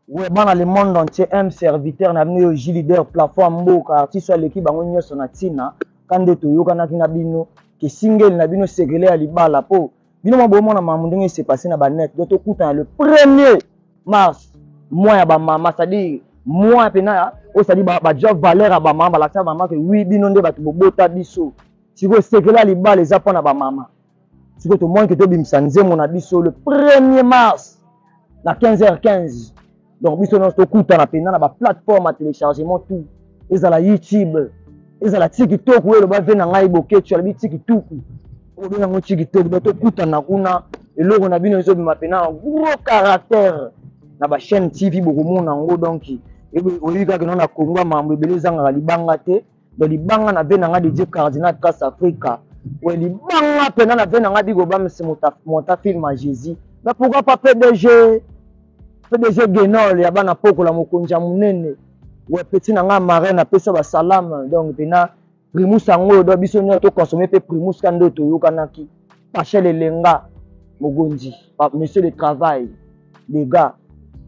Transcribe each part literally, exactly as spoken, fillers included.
Ouais, dans le monde entier, un serviteur n'a venu au leader plateforme mboka artiste à l'équipe bango nyoso na tina quand de to yoka na bino que single na bino segele à libala po bino mo bomo na mamundinga s'est passé na ba net doto kuta le premier mars mois ya ba mama c'est-à-dire mois pena o c'est-à-dire ba ba job valeur à ba mama la mama que oui bino nde batu bobota biso siko segele à libala les apona ba mama siko to moins que to bimsa nzemo na biso le premier mars à quinze heures quinze. Donc, nous sommes tous les la plateforme à téléchargement tout. Ils ont la YouTube, ils ont la TikTok, où ils ont la TikTok, tu as la TikTok. Ils ont la TikTok, ils ont la TikTok. Et là, on a vu un gros caractère dans la chaîne T V. Donc, et on a vu que nous avons Congo, mais nous avons les bangaté. Donc, les bangas ont des dieux cardinaux de Casse Africa. Les bangas ont des gobams, c'est mon film à Jésus. Mais pourquoi pas P D G? P D G Genol ya bana poko la mokonja munene ouais petit nanga marraine apesa ba salam donc pena primus ango do biso nyoto consommer pe primus kando to yokanaki pachel elenga mogonji monsieur le travail les gars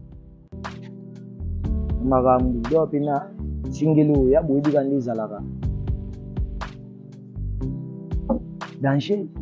magambu do pena singelo ya boyidi kandi zalaka danger